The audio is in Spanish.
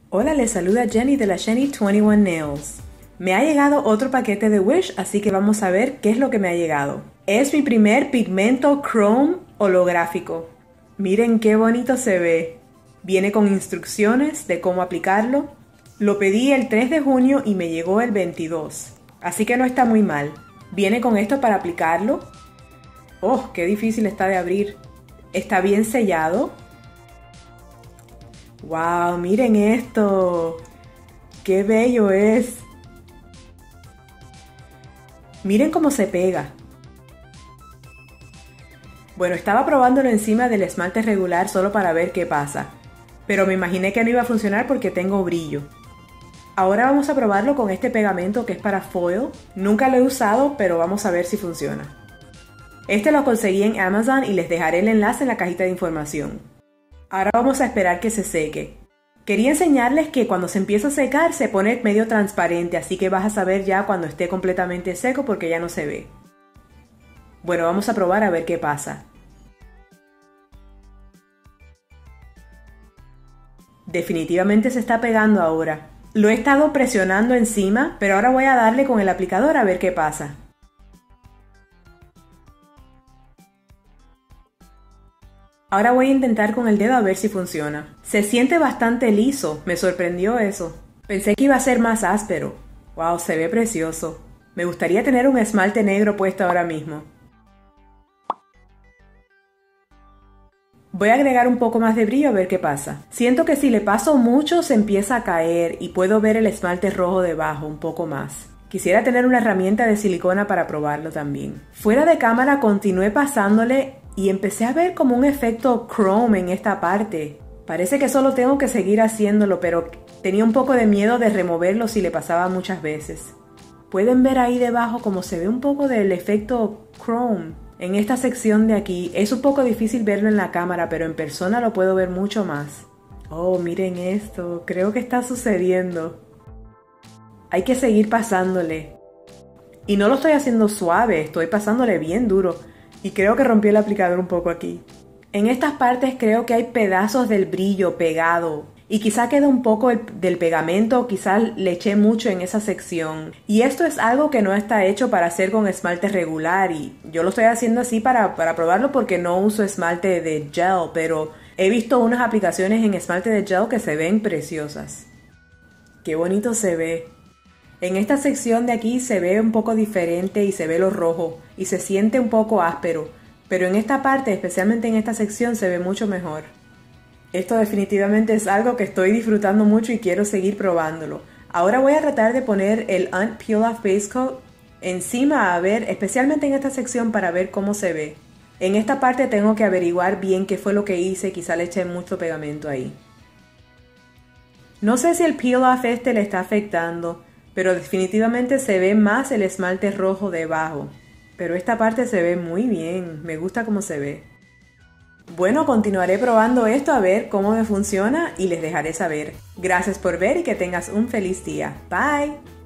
Hola, les saluda Jenny de la Jenny 21 Nails. Me ha llegado otro paquete de Wish, así que vamos a ver qué es lo que me ha llegado. Es mi primer pigmento chrome holográfico. Miren qué bonito se ve. Viene con instrucciones de cómo aplicarlo. Lo pedí el 3 de junio y me llegó el 22. Así que no está muy mal. Viene con esto para aplicarlo. ¡Oh, qué difícil está de abrir! Está bien sellado. ¡Wow! Miren esto. ¡Qué bello es! Miren cómo se pega. Bueno, estaba probándolo encima del esmalte regular solo para ver qué pasa. Pero me imaginé que no iba a funcionar porque tengo brillo. Ahora vamos a probarlo con este pegamento que es para foil. Nunca lo he usado, pero vamos a ver si funciona. Este lo conseguí en Amazon y les dejaré el enlace en la cajita de información. Ahora vamos a esperar que se seque. Quería enseñarles que cuando se empieza a secar se pone medio transparente, así que vas a saber ya cuando esté completamente seco porque ya no se ve. Bueno, vamos a probar a ver qué pasa. Definitivamente se está pegando ahora. Lo he estado presionando encima, pero ahora voy a darle con el aplicador a ver qué pasa. Ahora voy a intentar con el dedo a ver si funciona. Se siente bastante liso, me sorprendió eso. Pensé que iba a ser más áspero. Wow, se ve precioso. Me gustaría tener un esmalte negro puesto ahora mismo. Voy a agregar un poco más de brillo a ver qué pasa. Siento que si le paso mucho se empieza a caer y puedo ver el esmalte rojo debajo un poco más. Quisiera tener una herramienta de silicona para probarlo también. Fuera de cámara continué pasándole y empecé a ver como un efecto chrome en esta parte. Parece que solo tengo que seguir haciéndolo, pero tenía un poco de miedo de removerlo si le pasaba muchas veces. Pueden ver ahí debajo como se ve un poco del efecto chrome. En esta sección de aquí es un poco difícil verlo en la cámara, pero en persona lo puedo ver mucho más. Oh, miren esto, creo que está sucediendo. Hay que seguir pasándole. Y no lo estoy haciendo suave, estoy pasándole bien duro. Y creo que rompí el aplicador un poco aquí. En estas partes creo que hay pedazos del brillo pegado. Y quizá queda un poco del pegamento, quizá le eché mucho en esa sección. Y esto es algo que no está hecho para hacer con esmalte regular. Y yo lo estoy haciendo así para probarlo porque no uso esmalte de gel. Pero he visto unas aplicaciones en esmalte de gel que se ven preciosas. ¡Qué bonito se ve! En esta sección de aquí se ve un poco diferente y se ve lo rojo y se siente un poco áspero, pero en esta parte, especialmente en esta sección, se ve mucho mejor. Esto definitivamente es algo que estoy disfrutando mucho y quiero seguir probándolo. Ahora voy a tratar de poner el Peel Off Base Coat encima a ver, especialmente en esta sección para ver cómo se ve. En esta parte tengo que averiguar bien qué fue lo que hice, quizá le eché mucho pegamento ahí. No sé si el Peel Off este le está afectando, pero definitivamente se ve más el esmalte rojo debajo. Pero esta parte se ve muy bien, me gusta cómo se ve. Bueno, continuaré probando esto a ver cómo me funciona y les dejaré saber. Gracias por ver y que tengas un feliz día. Bye.